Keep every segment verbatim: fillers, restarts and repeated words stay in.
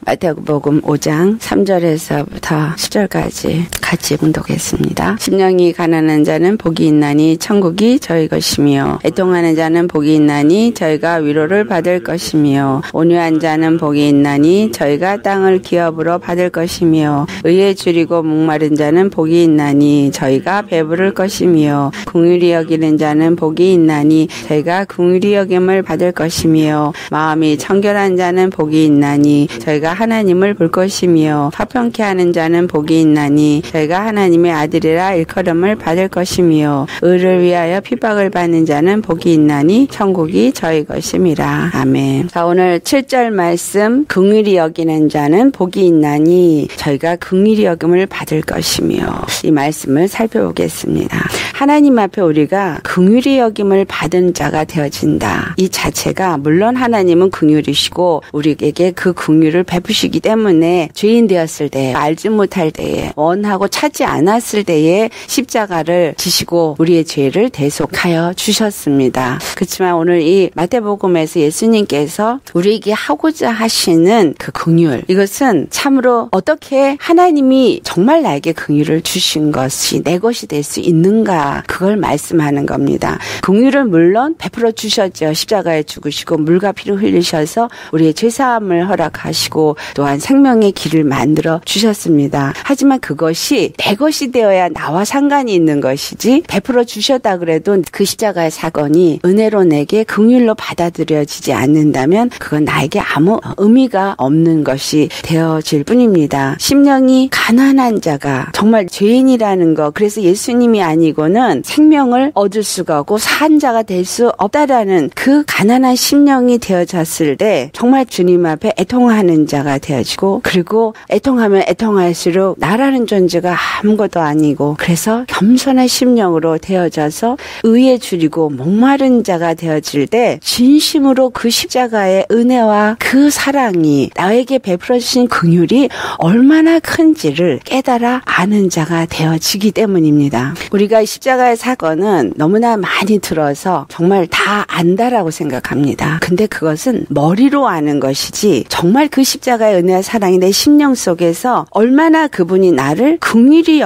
마태복음 오 장 삼 절에서부터 십 절까지 같이 봉독했습니다. 심령이 가난한 자는 복이 있나니 천국이 저희 것이며, 애통하는 자는 복이 있나니 저희가 위로를 받을 것이며, 온유한 자는 복이 있나니 저희가 땅을 기업으로 받을 것이며, 의에 줄이고 목마른 자는 복이 있나니 저희가 배부를 것이며, 긍휼히 여기는 자는 복이 있나니 저희가 긍휼히 여김을 받을 것이며, 마음이 청결한 자는 복이 있나니 저희가 하나님을 볼 것이며, 화평케 하는 자는 복이 있나니 저희가 하나님의 아들이라 일컬음을 받을 것이며, 의를 위하여 핍박을 받는 자는 복이 있나니 천국이 저희 것임이라. 아멘. 자, 오늘 칠 절 말씀, 긍휼히 여기는 자는 복이 있나니 저희가 긍휼히 여김을 받을 것이며, 이 말씀을 살펴보겠습니다. 하나님 앞에 우리가 긍휼히 여김을 받은 자가 되어진다. 이 자체가, 물론 하나님은 긍휼이시고 우리에게 그 긍휼을 베푸시기 때문에 죄인 되었을 때, 알지 못할 때에, 원하고 찾지 않았을 때에 십자가를 지시고 우리의 죄를 대속하여 주셨습니다. 그렇지만 오늘 이 마태복음에서 예수님께서 우리에게 하고자 하시는 그 긍휼, 이것은 참으로 어떻게 하나님이 정말 나에게 긍휼을 주신 것이 내 것이 될 수 있는가, 그걸 말씀하는 겁니다. 긍휼을 물론 베풀어 주셨죠. 십자가에 죽으시고 물과 피를 흘리셔서 우리의 죄사함을 허락하시고 또한 생명의 길을 만들어 주셨습니다. 하지만 그것이 내 것이 되어야 나와 상관이 있는 것이지, 베풀어 주셨다 그래도 그 십자가의 사건이 은혜로 내게 긍휼로 받아들여지지 않는다면 그건 나에게 아무 의미가 없는 것이 되어질 뿐입니다. 심령이 가난한 자가 정말 죄인이라는 것, 그래서 예수님이 아니고는 생명을 얻을 수가 없고 산 자가 될 수 없다라는 그 가난한 심령이 되어졌을 때 정말 주님 앞에 애통하는 자가 되어지고, 그리고 애통하면 애통할수록 나라는 존재가 아무것도 아니고, 그래서 겸손한 심령으로 되어져서 의에 줄이고 목마른 자가 되어질 때 진심으로 그 십자가의 은혜와 그 사랑이, 나에게 베풀어 주신 긍휼이 얼마나 큰지를 깨달아 아는 자가 되어지기 때문입니다. 우리가 이 십자가의 사건은 너무나 많이 들어서 정말 다 안다라고 생각합니다. 근데 그것은 머리로 아는 것이지, 정말 그 십자가의 은혜와 사랑이 내 심령 속에서 얼마나 그분이 나를 긍휼히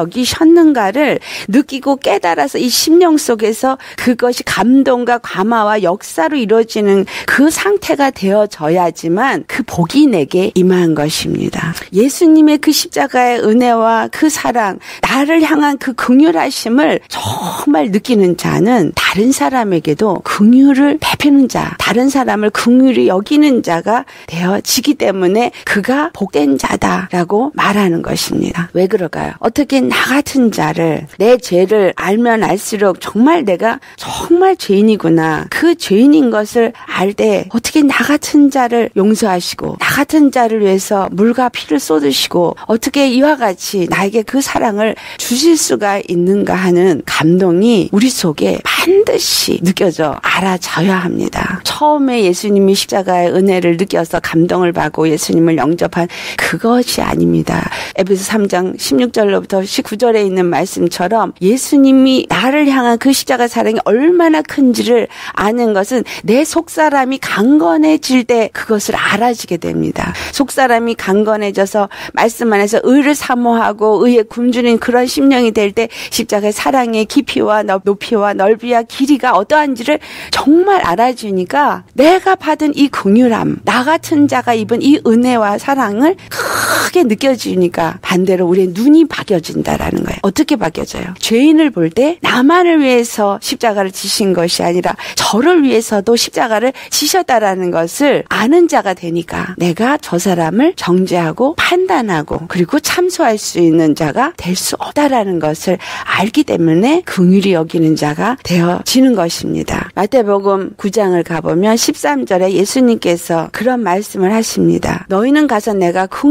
여기셨는가를 느끼고 깨달아서 이 심령 속에서 그것이 감동과 감화와 역사로 이루어지는 그 상태가 되어져야지만 그 복이 내게 임한 것입니다. 예수님의 그 십자가의 은혜와 그 사랑, 나를 향한 그 긍휼하심을 정말 느끼는 자는 다른 사람에게도 긍휼을 베푸는 자, 다른 사람을 긍휼히 여기는 자가 되어지기 때문에 그가 복된 자다라고 말하는 것입니다. 왜 그럴까요? 어떻게 나 같은 자를, 내 죄를 알면 알수록 정말 내가 정말 죄인이구나, 그 죄인인 것을 알 때 어떻게 나 같은 자를 용서하시고 나 같은 자를 위해서 물과 피를 쏟으시고 어떻게 이와 같이 나에게 그 사랑을 주실 수가 있는가 하는 감동이 우리 속에 반드시 느껴져 알아져야 합니다. 처음에 예수님이 십자가의 은혜를 느껴서 감동을 받고 예수님을 영접한 그것이 아닙니다. 에베소 삼 장 십육 절로부터 십구 절에 있는 말씀처럼 예수님이 나를 향한 그 십자가 사랑이 얼마나 큰지를 아는 것은 내 속사람이 강건해질 때 그것을 알아지게 됩니다. 속사람이 강건해져서 말씀 안에서 의를 사모하고 의에 굶주린 그런 심령이 될 때 십자가의 사랑의 깊이와 높이와 넓이와 길이가 어떠한지를 정말 알아주니까 내가 받은 이 긍휼함, 나 같은 자가 입은 이 은혜와 사랑을 크게 느껴지니까 반대로 우리의 눈이 바뀌어진다라는 거예요. 어떻게 바뀌어져요? 죄인을 볼 때 나만을 위해서 십자가를 지신 것이 아니라 저를 위해서도 십자가를 지셨다라는 것을 아는 자가 되니까 내가 저 사람을 정죄하고 판단하고 그리고 참소할 수 있는 자가 될 수 없다라는 것을 알기 때문에 긍휼히 여기는 자가 되어지는 것입니다. 마태복음 구 장을 가보면 십삼 절에 예수님께서 그런 말씀을 하십니다. 너희는 가서 내가 긍휼을 원하는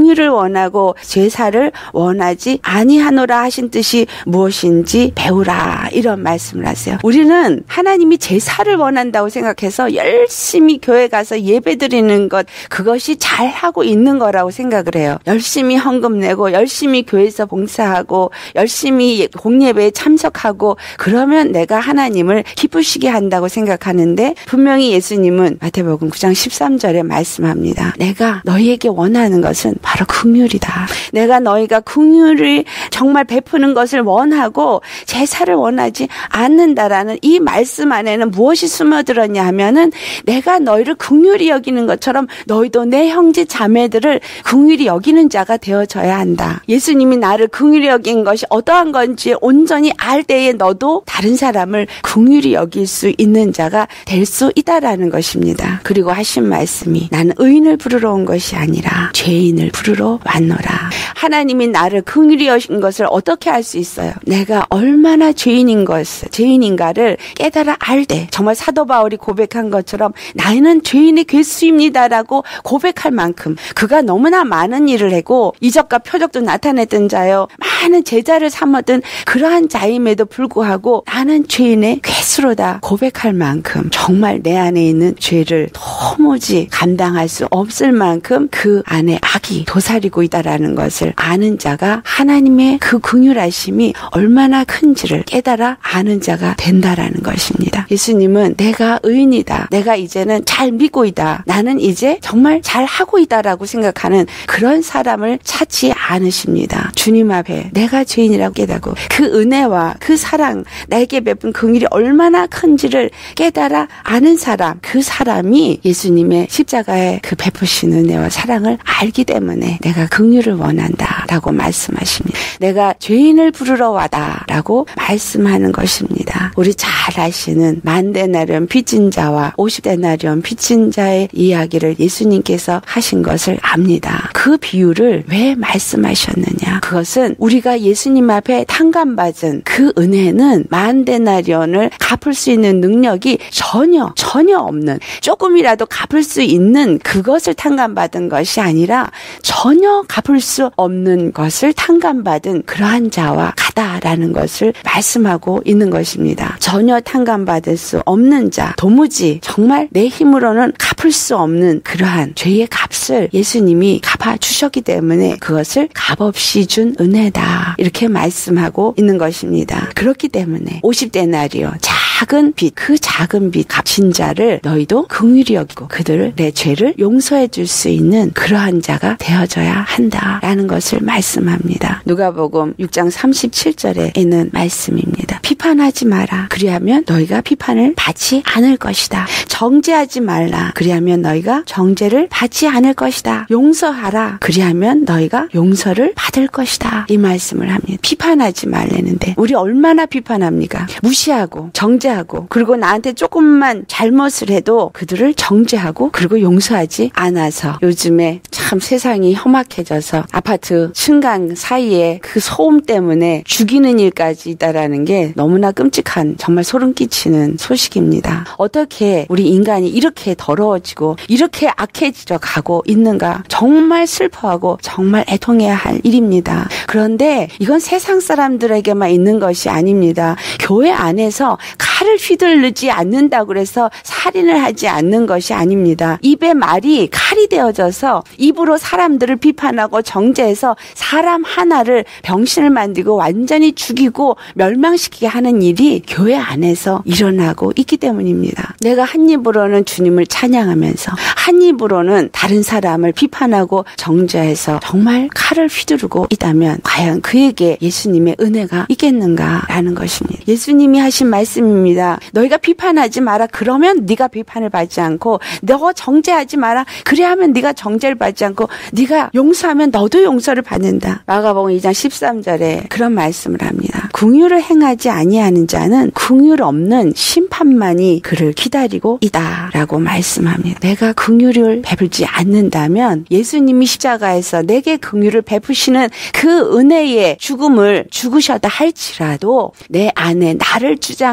원하고 제사를 원하지 아니하노라 하신 뜻이 무엇인지 배우라, 이런 말씀을 하세요. 우리는 하나님이 제사를 원한다고 생각해서 열심히 교회 가서 예배 드리는 것, 그것이 잘하고 있는 거라고 생각을 해요. 열심히 헌금 내고 열심히 교회에서 봉사하고 열심히 공예배에 참석하고 그러면 내가 하나님을 기쁘시게 한다고 생각하는데, 분명히 예수님은 마태복음 구 장 십삼 절에 말씀합니다. 내가 너희에게 원하는 것은 바로 긍휼이다. 내가 너희가 긍휼을 정말 베푸는 것을 원하고 제사를 원하지 않는다라는 이 말씀 안에는 무엇이 숨어들었냐 하면은, 내가 너희를 긍휼히 여기는 것처럼 너희도 내 형제 자매들을 긍휼히 여기는 자가 되어져야 한다. 예수님이 나를 긍휼히 여긴 것이 어떠한 건지 온전히 알 때에 너도 다른 사람을 긍휼히 여길 수 있는 자가 될 수 있다라는 것입니다. 그리고 하신 말씀이, 나는 의인을 부르러 온 것이 아니라 죄인을 부르러 왔노라. 하나님이 나를 긍휼히 여긴 것을 어떻게 알 수 있어요? 내가 얼마나 죄인인 것을, 죄인인가를 깨달아 알 때, 정말 사도 바울이 고백한 것처럼 나는 죄인의 괴수입니다라고 고백할 만큼 그가 너무나 많은 일을 하고 이적과 표적도 나타냈던 자요, 많은 제자를 삼았던 그러한 자임에도 불구하고 나는 죄인의 괴수로다 고백할 만큼, 정말 내 안에 있는 죄를 도무지 감당할 수 없을 만큼 그 안에 악이 도사리고 있다라는 것을 아는 자가 하나님의 그 긍휼하심이 얼마나 큰지를 깨달아 아는 자가 된다라는 것입니다. 예수님은 내가 의인이다, 내가 이제는 잘 믿고 있다, 나는 이제 정말 잘 하고 있다라고 생각하는 그런 사람을 찾지 않으십니다. 주님 앞에 내가 죄인이라고 깨닫고 그 은혜와 그 사랑, 나에게 베푼 긍휼이 얼마나 큰지를 깨달아 아는 사람, 그 사람이 예수님의 십자가의 그 베푸신 은혜와 사랑을 알기 때문에 내가 긍휼을 원한다 라고 말씀하십니다. 내가 죄인을 부르러 와다 라고 말씀하는 것입니다. 우리 잘 아시는 만데나리온 빚진 자와 오십 데나리온 빚진 자의 이야기를 예수님께서 하신 것을 압니다. 그 비유를 왜 말씀하셨느냐? 그것은 우리가 예수님 앞에 탕감받은 그 은혜는 만 데나리온을 갚을 수 있는 능력이 전혀 전혀 없는, 조금이라도 갚을 수 있는 그것을 탕감받은 것이 아니라 전혀 갚을 수 없는 것을 탕감받은 그러한 자와 같다라는 것을 말씀하고 있는 것입니다. 전혀 탕감받을 수 없는 자, 도무지 정말 내 힘으로는 갚을 수 없는 그러한 죄의 값을 예수님이 갚아주셨기 때문에 그것을 값없이 준 은혜다, 이렇게 말씀하고 있는 것입니다. 그렇기 때문에 오십 데나리온 작은 빚, 그 작은 빚 갚은 자를 너희도 긍휼히 여기고 그들을, 내 죄를 용서해 줄 수 있는 그러한 자가 되어져야 한다라는 것을 말씀합니다. 누가복음 육 장 삼십칠 절에 있는 말씀입니다. 비판하지 마라, 그리하면 너희가 비판을 받지 않을 것이다. 정죄하지 말라, 그리하면 너희가 정죄를 받지 않을 것이다. 용서하라, 그리하면 너희가 용서를 받을 것이다. 이 말씀을 합니다. 비판하지 말라는데 우리 얼마나 비판합니까? 무시하고 정죄하고, 그리고 나한테 조금만 잘못을 해도 그들을 정죄하고 그리고 용서하지 않아서 요즘에 참 세상이 험악해져서 아파트 층간 사이에 그 소음 때문에 죽이는 일까지 있다라는 게 너무나 끔찍한, 정말 소름 끼치는 소식입니다. 어떻게 우리 인간이 이렇게 더러워지고 이렇게 악해져 가고 있는가, 정말 슬퍼하고 정말 애통해야 할 일입니다. 그런데 이건 세상 사람들에게만 있는 것이 아닙니다. 교회 안에서 칼을 휘둘르지 않는다고 해서 살인을 하지 않는 것이 아닙니다. 입의 말이 칼이 되어져서 입으로 사람들을 비판하고 정죄해서 사람 하나를 병신을 만들고 완전히 죽이고 멸망시키게 하는 일이 교회 안에서 일어나고 있기 때문입니다. 내가 한 입으로는 주님을 찬양하면서 한 입으로는 다른 사람을 비판하고 정죄해서 정말 칼을 휘두르고 있다면 과연 그에게 예수님의 은혜가 있겠는가라는 것입니다. 예수님이 하신 말씀입니다. 너희가 비판하지 마라, 그러면 네가 비판을 받지 않고, 너 정죄하지 마라, 그래야면 네가 정죄를 받지 않고, 네가 용서하면 너도 용서를 받는다. 마가복음 이 장 십삼 절에 그런 말씀을 합니다. 긍휼을 행하지 아니하는 자는 긍휼 없는 심판만이 그를 기다리고 있다라고 말씀합니다. 내가 긍휼을 베풀지 않는다면 예수님이 십자가에서 내게 긍휼을 베푸시는 그 은혜의 죽음을 죽으셨다 할지라도 내 안에 나를 주장하는 것,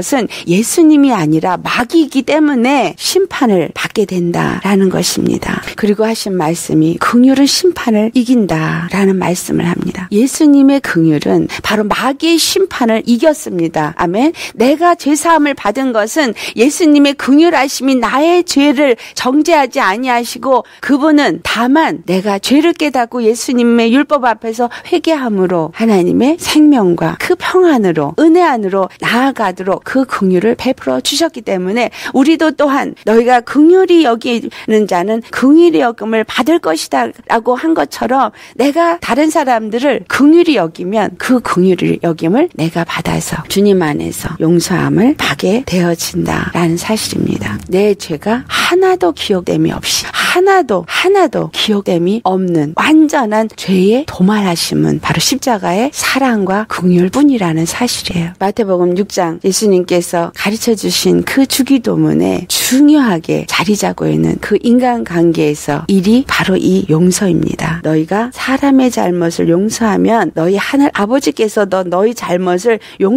것은 예수님이 아니라 마귀이기 때문에 심판을 받게 된다라는 것입니다. 그리고 하신 말씀이 긍휼은 심판을 이긴다라는 말씀을 합니다. 예수님의 긍휼은 바로 마귀의 심판을 이겼습니다. 아멘. 내가 죄사함을 받은 것은 예수님의 긍휼하심이 나의 죄를 정죄하지 아니하시고 그분은 다만 내가 죄를 깨닫고 예수님의 율법 앞에서 회개함으로 하나님의 생명과 그 평안으로 은혜 안으로 나아가도록 그 긍휼을 베풀어 주셨기 때문에 우리도 또한 너희가 긍휼히 여기는 자는 긍휼히 여김을 받을 것이다 라고 한 것처럼 내가 다른 사람들을 긍휼히 여기면 그 긍휼히 여김을 내가 받아서 주님 안에서 용서함을 받게 되어진다라는 사실입니다. 내 죄가 하나도 기억됨이 없이 하나도 하나도 기억됨이 없는 완전한 죄의 도말하심은 바로 십자가의 사랑과 긍휼뿐이라는 사실이에요. 마태복음 육 장 예수님께서 가르쳐 주신 그 주기도문에 중요하게 자리 잡고 있는 그 인간관계에서 일이 바로 이 용서입니다. 너희가 사람의 잘못을 용서하면 너희 하늘 아버지께서도 너희 잘못을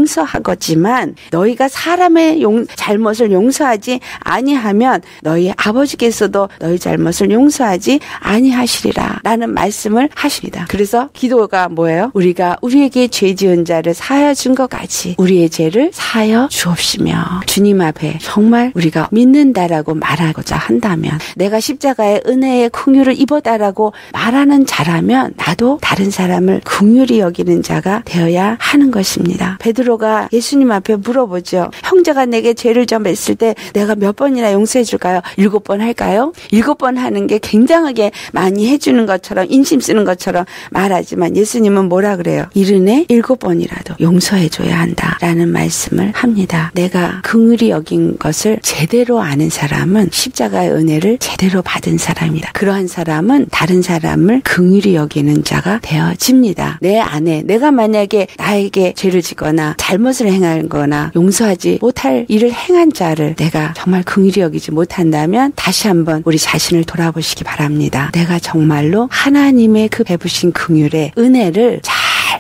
용서하겠지만 너희가 사람의 용, 잘못을 용서하지 아니하면 너희 아버지께서도 너희 잘못을 용서하지 아니하시리라 라는 말씀을 하십니다. 그래서 기도가 뭐예요? 우리가 우리에게 죄 지은 자를 사하여 준 것 같이 우리의 죄를 사하여 주옵시며 주님 앞에 정말 우리가 믿는다라고 말하고자 한다면 내가 십자가의 은혜의 긍휼을 입었다라고 말하는 자라면 나도 다른 사람을 긍휼히 여기는 자가 되어야 하는 것입니다. 베드로가 예수님 앞에 물어보죠. 형제가 내게 죄를 좀 했을 때 내가 몇 번이나 용서해 줄까요? 일곱 번 할까요? 일곱 번 하는 게 굉장하게 많이 해주는 것처럼 인심 쓰는 것처럼 말하지만 예수님은 뭐라 그래요? 일흔에 일곱 번이라도 용서해 줘야 한다라는 말씀을 합니다. 내가 긍휼히 여긴 것을 제대로 아는 사람은 십자가의 은혜를 제대로 받은 사람이다. 그러한 사람은 다른 사람을 긍휼히 여기는 자가 되어집니다. 내 안에 내가 만약에 나에게 죄를 짓거나 잘못을 행한 거나 용서하지 못할 일을 행한 자를 내가 정말 긍휼히 여기지 못한다면 다시 한번 우리 자신을 돌아보시기 바랍니다. 내가 정말로 하나님의 그 베푸신 긍휼의 은혜를 잘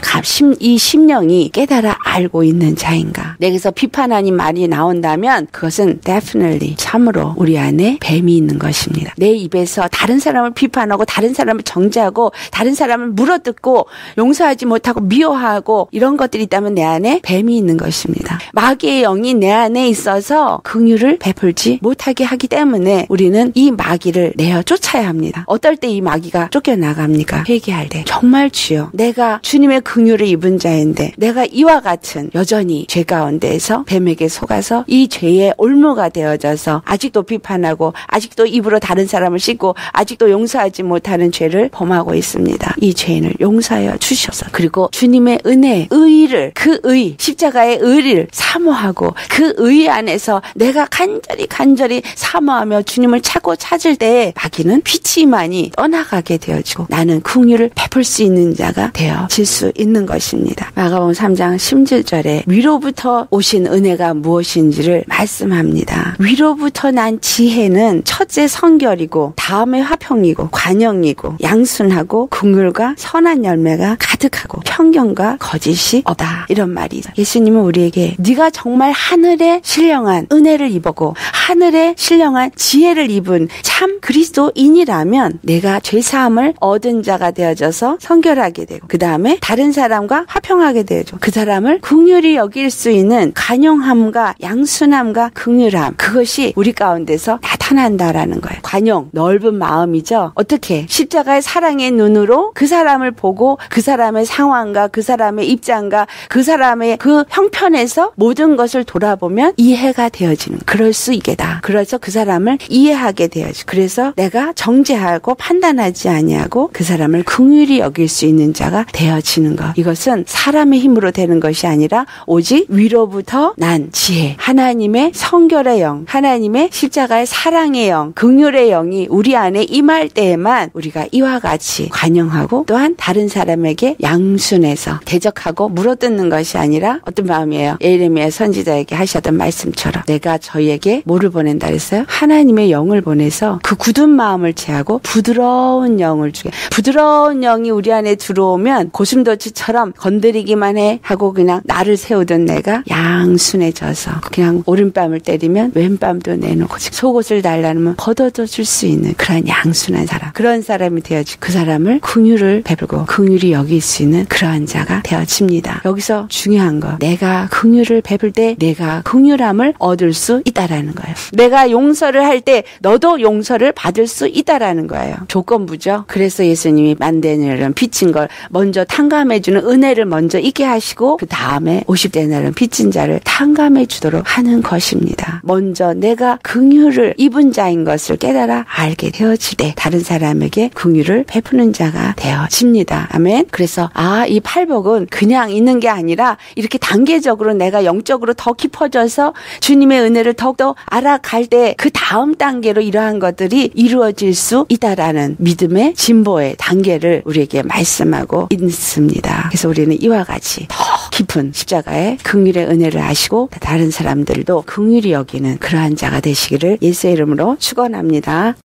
이 심령이 깨달아 알고 있는 자인가? 내게서 비판하는 말이 나온다면 그것은 definitely 참으로 우리 안에 뱀이 있는 것입니다. 내 입에서 다른 사람을 비판하고 다른 사람을 정죄하고 다른 사람을 물어뜯고 용서하지 못하고 미워하고 이런 것들이 있다면 내 안에 뱀이 있는 것입니다. 마귀의 영이 내 안에 있어서 긍휼을 베풀지 못하게 하기 때문에 우리는 이 마귀를 내어 쫓아야 합니다. 어떨 때 이 마귀가 쫓겨나갑니까? 회개할 때. 정말 주여 내가 주님의 긍휼을 입은 자인데 내가 이와 같은 여전히 죄 가운데에서 뱀에게 속아서 이 죄의 올무가 되어져서 아직도 비판하고 아직도 입으로 다른 사람을 씻고 아직도 용서하지 못하는 죄를 범하고 있습니다. 이 죄인을 용서하여 주셔서 그리고 주님의 은혜, 의를 그 의, 십자가의 의를 사모하고 그 의 안에서 내가 간절히 간절히 사모하며 주님을 찾고 찾을 때에 마귀는 피치만이 떠나가게 되어지고 나는 긍휼을 베풀 수 있는 자가 되어질 수 있는 것입니다. 마가복음 삼 장 십칠 절에 위로부터 오신 은혜가 무엇인지를 말씀합니다. 위로부터 난 지혜는 첫째 성결이고 다음에 화평이고 관용이고 양순하고 긍휼과 선한 열매가 가득하고 편견과 거짓이 없다. 이런 말이죠. 예수님은 우리에게 네가 정말 하늘의 신령한 은혜를 입었고 하늘의 신령한 지혜를 입은 참 그리스도인이라면 내가 죄사함을 얻은 자가 되어져서 성결하게 되고 그 다음에 다른 사람과 화평하게 되죠. 그 사람을 긍휼히 여길 수 있는 관용함과 양순함과 긍휼함 그것이 우리 가운데서 나타난다라는 거예요. 관용 넓은 마음이죠. 어떻게 십자가의 사랑의 눈으로 그 사람을 보고 그 사람의 상황과 그 사람의 입장과 그 사람의 그 형편에서 모든 것을 돌아보면 이해가 되어지는 그럴 수 있겠다. 그래서 그 사람을 이해하게 되어지. 그래서 내가 정죄하고 판단하지 아니하고 그 사람을 긍휼히 여길 수 있는 자가 되어지는 것. 이것은 사람의 힘으로 되는 것이 아니라 오직 위로부터 난 지혜, 하나님의 성결의 영, 하나님의 십자가의 사랑의 영, 긍휼의 영이 우리 안에 임할 때에만 우리가 이와 같이 관용하고 또한 다른 사람에게 양순해서 대적하고 물어뜯는 것이 아니라 어떤 마음이에요? 예레미야 선지자에게 하셨던 말씀처럼 내가 저희에게 뭐를 보낸다 그랬어요? 하나님의 영을 보내서 그 굳은 마음을 제하고 부드러운 영을 주게. 부드러운 영이 우리 안에 들어오면 고슴도치 아버지처럼 건드리기만 해 하고 그냥 나를 세우던 내가 양순해져서 그냥 오른뺨을 때리면 왼뺨도 내놓고 속옷을 달라면 걷어줘 줄 수 있는 그런 양순한 사람, 그런 사람이 되어지 그 사람을 긍휼을 베풀고 긍휼히 여길 수 있는 그러한 자가 되어집니다. 여기서 중요한 거, 내가 긍휼을 베풀 때 내가 긍휼함을 얻을 수 있다라는 거예요. 내가 용서를 할 때 너도 용서를 받을 수 있다라는 거예요. 조건부죠. 그래서 예수님이 만대냐는 빚진 걸 먼저 탕감해주는 은혜를 먼저 있게 하시고 그 다음에 오십 데나리온 빚진 자를 탕감해 주도록 하는 것입니다. 먼저 내가 긍휼을 입은 자인 것을 깨달아 알게 되어질 때 다른 사람에게 긍휼을 베푸는 자가 되어집니다. 아멘. 그래서 아, 이 팔복은 그냥 있는 게 아니라 이렇게 단계적으로 내가 영적으로 더 깊어져서 주님의 은혜를 더욱더 알아갈 때 그 다음 단계로 이러한 것들이 이루어질 수 있다라는 믿음의 진보의 단계를 우리에게 말씀하고 있습니다. 그래서 우리는 이와 같이 더 깊은 십자가의 긍휼의 은혜를 아시고 다른 사람들도 긍휼히 여기는 그러한 자가 되시기를 예수의 이름으로 축원합니다.